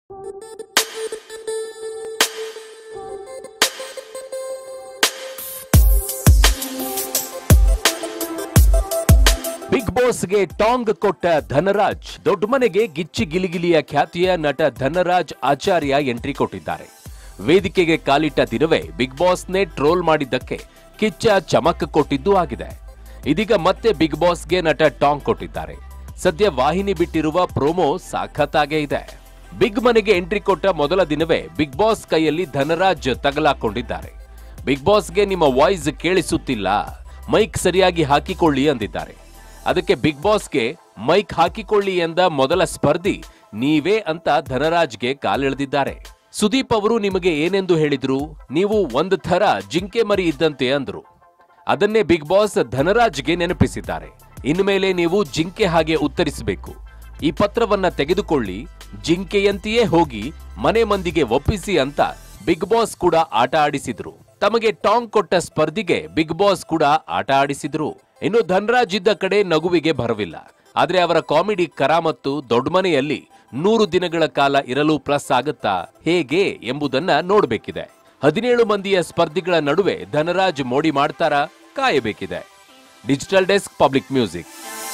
Big ಬಾಸ್ಗೆ ಟಾಂಗ್ ಕೊಟ್ಟ ಧನರಾಜ್. ದೊಡ್ಡ ಮನೆಗೆ ಗಿಚ್ಚಿ ಗಿಲಿಗಿಲಿಯ ಖ್ಯಾತಿಯ ನಟ ಧನರಾಜ್ ಆಚಾರ್ಯ ಎಂಟ್ರಿ ಕೊಟ್ಟಿದ್ದಾರೆ. ವೇದಿಕೆಗೆ ಕಾಲಿಟ್ಟ ದಿನವೇ ಬಿಗ್ ಬಾಸ್ನೇ ಟ್ರೋಲ್ ಮಾಡಿದ್ದಕ್ಕೆ ಕಿಚ್ಚ ಚಮಕ್ ಕೊಟ್ಟಿದ್ದೂ ಆಗಿದೆ. ಇದೀಗ ಮತ್ತೆ ಬಿಗ್ ಬಾಸ್ಗೆ ನಟ ಟಾಂಗ್ ಕೊಟ್ಟಿದ್ದಾರೆ. ಸದ್ಯ ವಾಹಿನಿ ಬಿಟ್ಟಿರುವ ಪ್ರೋಮೋ ಸಾಖತ್ತಾಗೇ ಇದೆ. ಬಿಗ್ ಮನೆಗೆ ಎಂಟ್ರಿ ಕೊಟ್ಟ ಮೊದಲ ದಿನವೇ ಬಿಗ್ ಬಾಸ್ ಕೈಯಲ್ಲಿ ಧನರಾಜ್ ತಗಲಾಕೊಂಡಿದ್ದಾರೆ. ಬಿಗ್ ಬಾಸ್ಗೆ ನಿಮ್ಮ ವಾಯ್ಸ್ ಕೇಳಿಸುತ್ತಿಲ್ಲ, ಮೈಕ್ ಸರಿಯಾಗಿ ಹಾಕಿಕೊಳ್ಳಿ ಅಂದಿದ್ದಾರೆ. ಅದಕ್ಕೆ ಬಿಗ್ ಬಾಸ್ಗೆ ಮೈಕ್ ಹಾಕಿಕೊಳ್ಳಿ ಎಂದ ಮೊದಲ ಸ್ಪರ್ಧಿ ನೀವೇ ಅಂತ ಧನರಾಜ್ಗೆ ಕಾಲೆಳೆದಿದ್ದಾರೆ. ಸುದೀಪ್ ಅವರು ನಿಮಗೆ ಏನೆಂದು ಹೇಳಿದ್ರು? ನೀವು ಒಂದು ಥರ ಜಿಂಕೆ ಮರಿ ಇದ್ದಂತೆ ಅಂದ್ರು. ಅದನ್ನೇ ಬಿಗ್ ಬಾಸ್ ಧನರಾಜ್ಗೆ ನೆನಪಿಸಿದ್ದಾರೆ. ಇನ್ಮೇಲೆ ನೀವು ಜಿಂಕೆ ಹಾಗೆ ಉತ್ತರಿಸಬೇಕು. ಈ ಪತ್ರವನ್ನ ತೆಗೆದುಕೊಳ್ಳಿ, ಜಿಂಕೆಯಂತೆಯೇ ಹೋಗಿ ಮನೆ ಮಂದಿಗೆ ಒಪ್ಪಿಸಿ ಅಂತ ಬಿಗ್ ಬಾಸ್ ಕೂಡ ಆಟ ಆಡಿಸಿದ್ರು. ತಮಗೆ ಟಾಂಗ್ ಕೊಟ್ಟ ಸ್ಪರ್ಧಿಗೆ ಬಿಗ್ ಬಾಸ್ ಕೂಡ ಆಟ ಆಡಿಸಿದ್ರು. ಇನ್ನು ಧನರಾಜ್ ಇದ್ದ ಕಡೆ ನಗುವಿಗೆ ಭರವಿಲ್ಲ. ಆದ್ರೆ ಅವರ ಕಾಮಿಡಿ ಕರಾಮತ್ತು ದೊಡ್ಡ ಮನೆಯಲ್ಲಿ 100 ದಿನಗಳ ಕಾಲ ಇರಲು ಪ್ಲಸ್ ಆಗುತ್ತಾ ಹೇಗೆ ಎಂಬುದನ್ನ ನೋಡಬೇಕಿದೆ. 17 ಮಂದಿಯ ಸ್ಪರ್ಧಿಗಳ ನಡುವೆ ಧನರಾಜ್ ಮೋಡಿ ಮಾಡ್ತಾರಾ? ಕಾಯಬೇಕಿದೆ. Digital desk, public music.